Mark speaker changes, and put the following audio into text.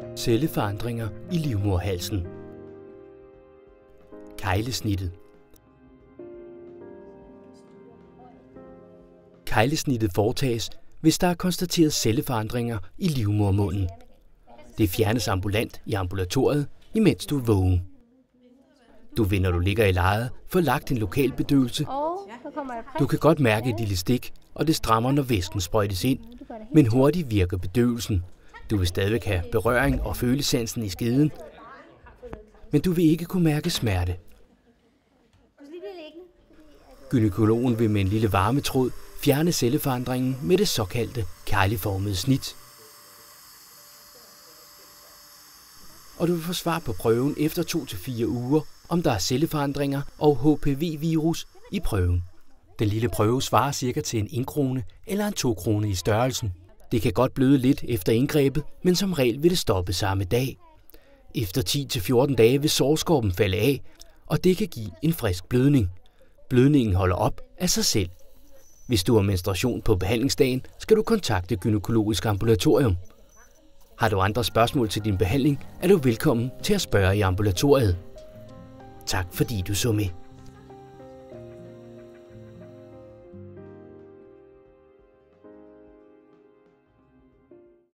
Speaker 1: Celleforandringer i livmoderhalsen. Keglesnittet. Keglesnittet foretages, hvis der er konstateret celleforandringer i livmodermunden. Det fjernes ambulant i ambulatoriet, imens du er vågen. Du vil, når du ligger i lejet, få lagt en lokal bedøvelse. Du kan godt mærke et lille stik, og det strammer, når væsken sprøjtes ind. Men hurtigt virker bedøvelsen. Du vil stadig have berøring og følesansen i skeden, men du vil ikke kunne mærke smerte. Gynækologen vil med en lille varmetråd fjerne celleforandringen med det såkaldte kegleformede snit. Og du vil få svar på prøven efter 2 til 4 uger, om der er celleforandringer og HPV-virus i prøven. Den lille prøve svarer cirka til en 1 krone eller en 2 krone i størrelsen. Det kan godt bløde lidt efter indgrebet, men som regel vil det stoppe samme dag. Efter 10 til 14 dage vil sårskorpen falde af, og det kan give en frisk blødning. Blødningen holder op af sig selv. Hvis du har menstruation på behandlingsdagen, skal du kontakte gynækologisk ambulatorium. Har du andre spørgsmål til din behandling, er du velkommen til at spørge i ambulatoriet. Tak fordi du så med.